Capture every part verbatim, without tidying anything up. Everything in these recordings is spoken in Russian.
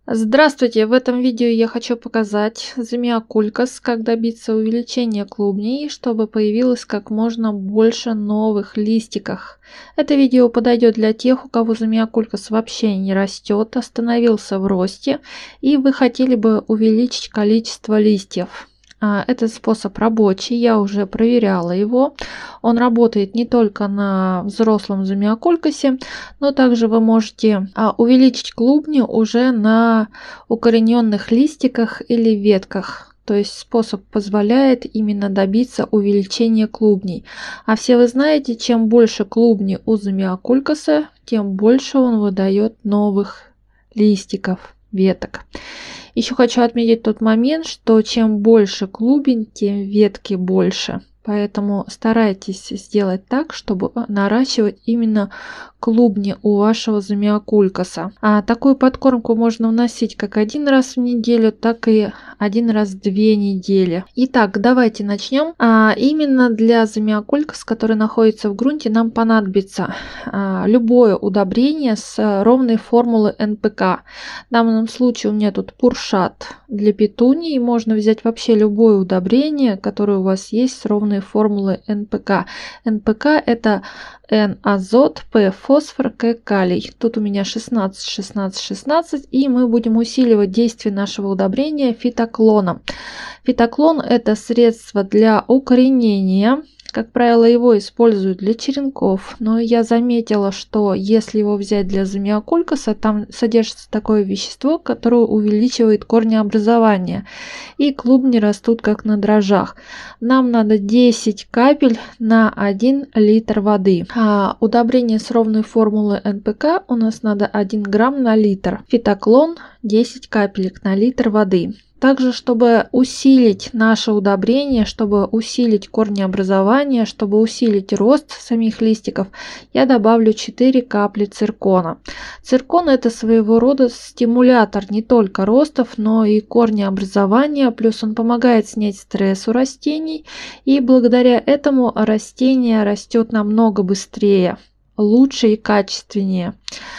Здравствуйте! В этом видео я хочу показать замиокулькас, как добиться увеличения клубней, чтобы появилось как можно больше новых листиков. Это видео подойдет для тех, у кого замиокулькас вообще не растет, остановился в росте, и вы хотели бы увеличить количество листьев. Этот способ рабочий, я уже проверяла его. Он работает не только на взрослом замиокулькасе, но также вы можете увеличить клубни уже на укорененных листиках или ветках. То есть способ позволяет именно добиться увеличения клубней. А все вы знаете, чем больше клубней у замиокулькаса, тем больше он выдает новых листиков, веток. Еще хочу отметить тот момент, что чем больше клубень, тем ветки больше. Поэтому старайтесь сделать так, чтобы наращивать именно клубни у вашего замиокулькаса. А такую подкормку можно вносить как один раз в неделю, так и один раз в две недели. Итак, давайте начнем. А именно для замиокулькаса, который находится в грунте, нам понадобится а, любое удобрение с ровной формулы эн пэ ка. В данном случае у меня тут пуршат для петунии. Можно взять вообще любое удобрение, которое у вас есть с ровной формулы эн пэ ка. эн пэ ка это N азот, P фосфор, К калий. Тут у меня шестнадцать, шестнадцать, шестнадцать, и мы будем усиливать действие нашего удобрения фитоклоном. Фитоклон это средство для укоренения. Как правило, его используют для черенков, но я заметила, что если его взять для замиокулькаса, там содержится такое вещество, которое увеличивает корнеобразование, и клубни растут как на дрожжах. Нам надо десять капель на один литр воды. А удобрение с ровной формулой эн пэ ка у нас надо один грамм на литр. Фитоклон десять капелек на литр воды. Также, чтобы усилить наше удобрение, чтобы усилить корнеобразование, чтобы усилить рост самих листиков, я добавлю четыре капли циркона. Циркон это своего рода стимулятор не только ростов, но и корнеобразования, плюс он помогает снять стресс у растений, и благодаря этому растение растет намного быстрее, лучше и качественнее.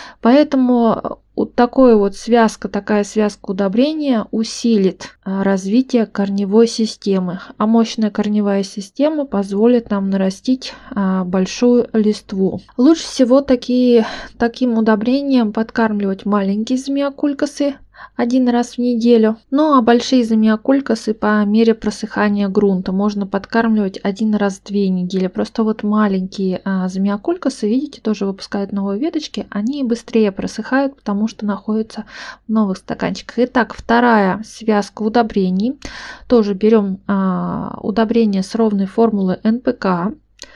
Поэтому вот такой вот связка, такая связка удобрения усилит развитие корневой системы, а мощная корневая система позволит нам нарастить большую листву. Лучше всего такие, таким удобрением подкармливать маленькие замиокулькасы один раз в неделю. Ну а большие замиокулькасы по мере просыхания грунта можно подкармливать один раз в две недели. Просто вот маленькие а, замиокулькасы, видите, тоже выпускают новые веточки, они быстрее просыхают, потому что находятся в новых стаканчиках. Итак, вторая связка удобрений. Тоже берем а, удобрение с ровной формулой эн пэ ка.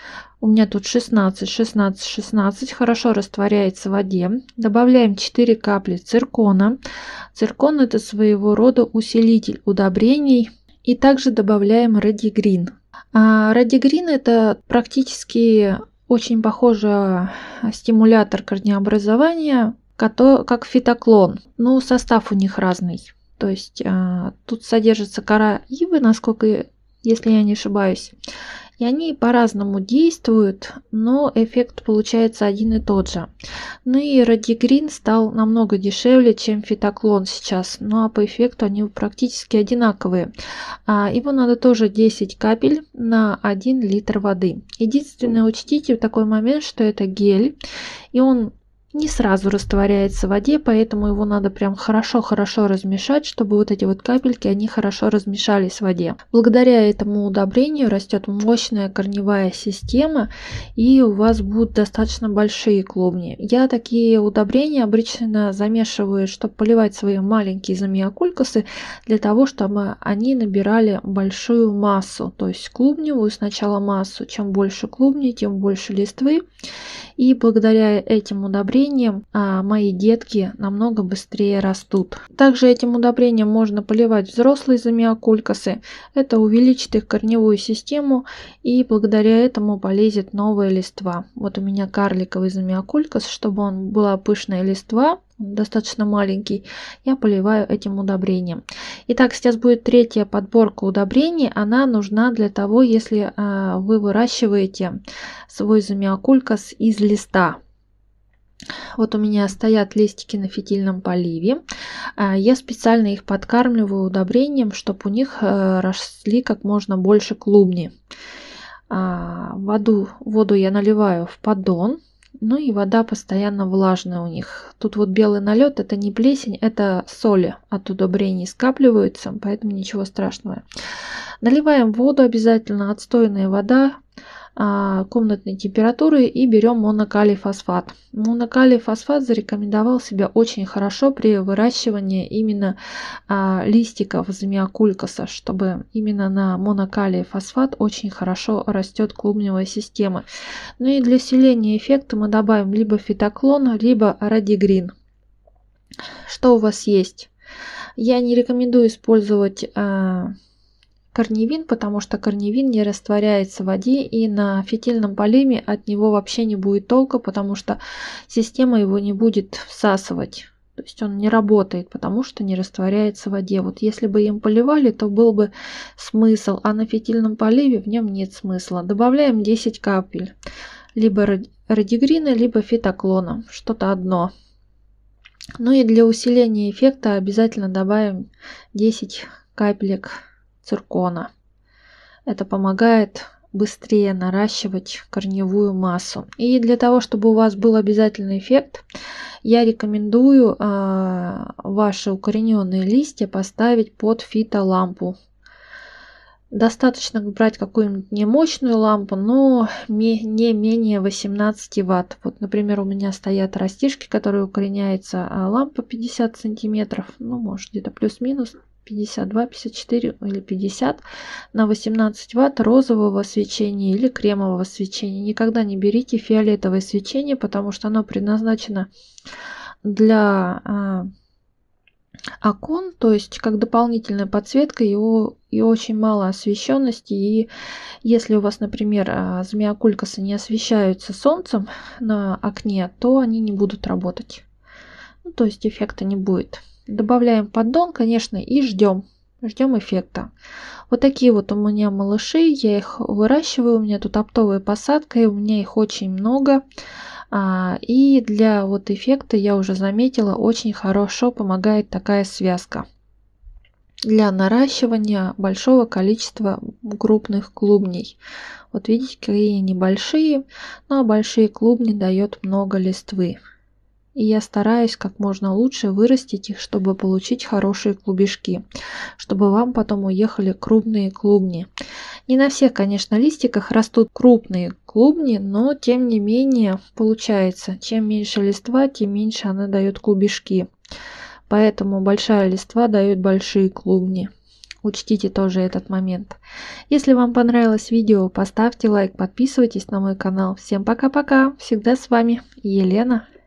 У меня тут шестнадцать, шестнадцать, шестнадцать, хорошо растворяется в воде. Добавляем четыре капли циркона. Циркон это своего рода усилитель удобрений. И также добавляем радигрин. А радигрин это практически очень похожий стимулятор корнеобразования, как фитоклон. Но состав у них разный. То есть а, тут содержится кора ивы, насколько, если я не ошибаюсь. И они по-разному действуют, но эффект получается один и тот же. Ну и радигрин стал намного дешевле, чем фитоклон сейчас. Ну а по эффекту они практически одинаковые. А, его надо тоже десять капель на один литр воды. Единственное, учтите такой момент, что это гель, и он не сразу растворяется в воде, поэтому его надо прям хорошо-хорошо размешать, чтобы вот эти вот капельки, они хорошо размешались в воде. Благодаря этому удобрению растет мощная корневая система, и у вас будут достаточно большие клубни. Я такие удобрения обычно замешиваю, чтобы поливать свои маленькие замиокулькасы, для того, чтобы они набирали большую массу, то есть клубневую сначала массу. Чем больше клубней, тем больше листвы. И благодаря этим удобрениям а, мои детки намного быстрее растут. Также этим удобрением можно поливать взрослые замиокулькасы. Это увеличит их корневую систему, и благодаря этому полезет новая листва. Вот у меня карликовый замиокулькас, чтобы он была пышная листва, достаточно маленький, я поливаю этим удобрением. Итак, сейчас будет третья подборка удобрений. Она нужна для того, если а, вы выращиваете свой замиокулькас из листа. Вот у меня стоят листики на фитильном поливе. Я специально их подкармливаю удобрением, чтобы у них росли как можно больше клубни. Воду, воду я наливаю в поддон. Ну и вода постоянно влажная у них. Тут вот белый налет, это не плесень, это соли от удобрений скапливаются, поэтому ничего страшного. Наливаем воду обязательно, отстойная вода комнатной температуры, и берем монокалий фосфат. Монокалий фосфат зарекомендовал себя очень хорошо при выращивании именно а, листиков замиокулькаса, чтобы именно на монокалий фосфат очень хорошо растет клубневая система. Ну и для усиления эффекта мы добавим либо фитоклон, либо радигрин. Что у вас есть? Я не рекомендую использовать а, корневин, потому что корневин не растворяется в воде, и на фитильном поливе от него вообще не будет толка, потому что система его не будет всасывать. То есть он не работает, потому что не растворяется в воде. Вот если бы им поливали, то был бы смысл, а на фитильном поливе в нем нет смысла. Добавляем десять капель, либо радигрина, либо фитоклона, что-то одно. Ну и для усиления эффекта обязательно добавим десять капелек циркона. Это помогает быстрее наращивать корневую массу. И для того, чтобы у вас был обязательный эффект, я рекомендую э, ваши укорененные листья поставить под фитолампу. Достаточно брать какую-нибудь немощную лампу, но не менее восемнадцати ватт. Вот, например, у меня стоят растишки, которые укореняются, а лампа пятьдесят сантиметров, ну, может, где-то плюс-минус пятьдесят два, пятьдесят четыре или пятьдесят на восемнадцать ватт розового свечения или кремового свечения. Никогда не берите фиолетовое свечение, потому что оно предназначено для а, окон, то есть как дополнительная подсветка, его и очень мало освещенности. И если у вас, например, замиокулькасы не освещаются солнцем на окне, то они не будут работать. Ну, то есть эффекта не будет. Добавляем поддон, конечно, и ждем. Ждем эффекта. Вот такие вот у меня малыши. Я их выращиваю. У меня тут оптовая посадка, и у меня их очень много. И для вот эффекта, я уже заметила, очень хорошо помогает такая связка для наращивания большого количества крупных клубней. Вот видите, какие небольшие, но большие клубни дает много листвы. И я стараюсь как можно лучше вырастить их, чтобы получить хорошие клубешки, чтобы вам потом уехали крупные клубни. Не на всех, конечно, листиках растут крупные клубни, но тем не менее получается, чем меньше листва, тем меньше она дает клубешки. Поэтому большая листва дает большие клубни. Учтите тоже этот момент. Если вам понравилось видео, поставьте лайк, подписывайтесь на мой канал. Всем пока-пока. Всегда с вами Елена.